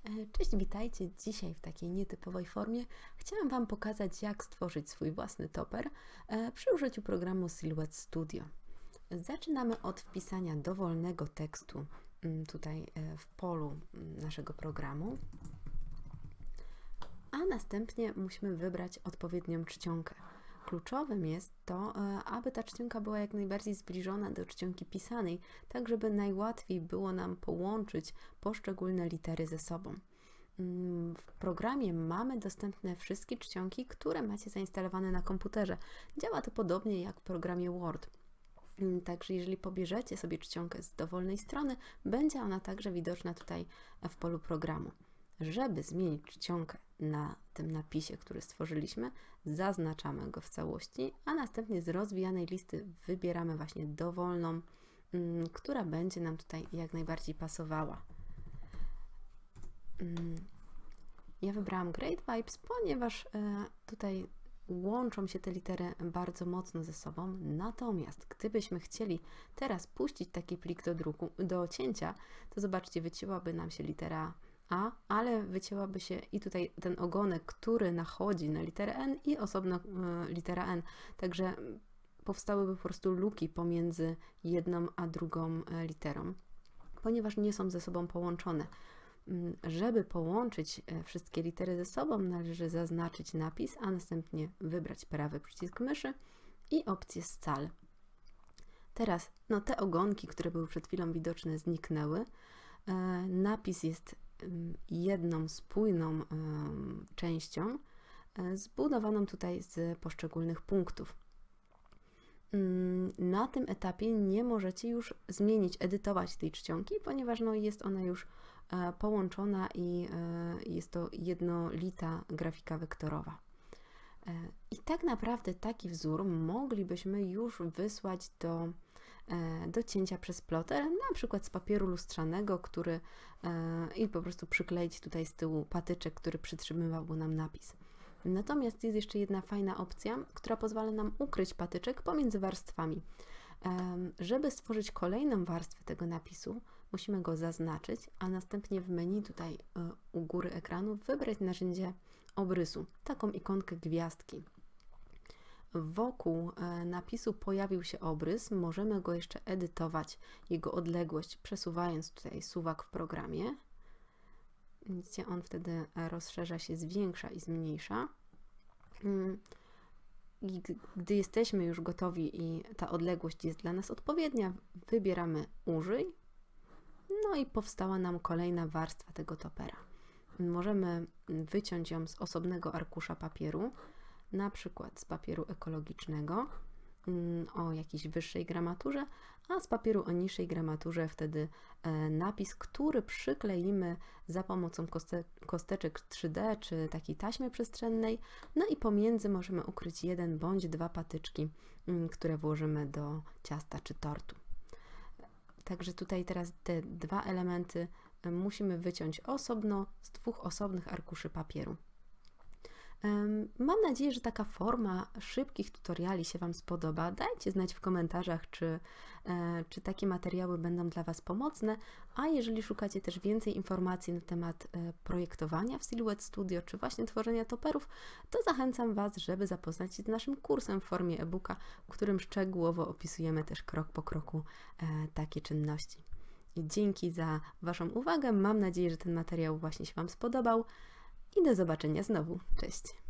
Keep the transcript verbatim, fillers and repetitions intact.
Cześć, witajcie. Dzisiaj w takiej nietypowej formie chciałam Wam pokazać, jak stworzyć swój własny toper przy użyciu programu Silhouette Studio. Zaczynamy od wpisania dowolnego tekstu tutaj w polu naszego programu, a następnie musimy wybrać odpowiednią czcionkę. Kluczowym jest to, aby ta czcionka była jak najbardziej zbliżona do czcionki pisanej, tak żeby najłatwiej było nam połączyć poszczególne litery ze sobą. W programie mamy dostępne wszystkie czcionki, które macie zainstalowane na komputerze. Działa to podobnie jak w programie Word. Także jeżeli pobierzecie sobie czcionkę z dowolnej strony, będzie ona także widoczna tutaj w polu programu. Żeby zmienić czcionkę na tym napisie, który stworzyliśmy, zaznaczamy go w całości, a następnie z rozwijanej listy wybieramy właśnie dowolną, która będzie nam tutaj jak najbardziej pasowała. Ja wybrałam Great Vibes, ponieważ tutaj łączą się te litery bardzo mocno ze sobą, natomiast gdybyśmy chcieli teraz puścić taki plik do druku, do cięcia, to zobaczcie, wycięłaby nam się litera A, ale wycięłaby się i tutaj ten ogonek, który nachodzi na literę N i osobno y, litera N, także powstałyby po prostu luki pomiędzy jedną a drugą literą, ponieważ nie są ze sobą połączone. Żeby połączyć wszystkie litery ze sobą, należy zaznaczyć napis, a następnie wybrać prawy przycisk myszy i opcję scal. Teraz no, te ogonki, które były przed chwilą widoczne, zniknęły. Napis jest jedną spójną częścią zbudowaną tutaj z poszczególnych punktów. Na tym etapie nie możecie już zmienić, edytować tej czcionki, ponieważ no, jest ona już połączona i jest to jednolita grafika wektorowa. I tak naprawdę taki wzór moglibyśmy już wysłać do, do cięcia przez ploter, na przykład z papieru lustrzanego, który i po prostu przykleić tutaj z tyłu patyczek, który przytrzymywałby nam napis. Natomiast jest jeszcze jedna fajna opcja, która pozwala nam ukryć patyczek pomiędzy warstwami. Żeby stworzyć kolejną warstwę tego napisu, musimy go zaznaczyć, a następnie w menu tutaj u góry ekranu wybrać narzędzie obrysu, taką ikonkę gwiazdki. Wokół napisu pojawił się obrys, możemy go jeszcze edytować, jego odległość, przesuwając tutaj suwak w programie. Widzicie, on wtedy rozszerza się, zwiększa i zmniejsza. I gdy jesteśmy już gotowi i ta odległość jest dla nas odpowiednia, wybieramy użyj. No i powstała nam kolejna warstwa tego topera. Możemy wyciąć ją z osobnego arkusza papieru, na przykład z papieru ekologicznego o jakiejś wyższej gramaturze, a z papieru o niższej gramaturze wtedy napis, który przykleimy za pomocą koste, kosteczek trzy D czy takiej taśmy przestrzennej, no i pomiędzy możemy ukryć jeden bądź dwa patyczki, które włożymy do ciasta czy tortu. Także tutaj teraz te dwa elementy musimy wyciąć osobno z dwóch osobnych arkuszy papieru. Mam nadzieję, że taka forma szybkich tutoriali się Wam spodoba. Dajcie znać w komentarzach, czy, czy takie materiały będą dla Was pomocne, a jeżeli szukacie też więcej informacji na temat projektowania w Silhouette Studio, czy właśnie tworzenia toperów, to zachęcam Was, żeby zapoznać się z naszym kursem w formie e-booka, w którym szczegółowo opisujemy też krok po kroku takie czynności. I dzięki za Waszą uwagę, mam nadzieję, że ten materiał właśnie się Wam spodobał i do zobaczenia znowu. Cześć!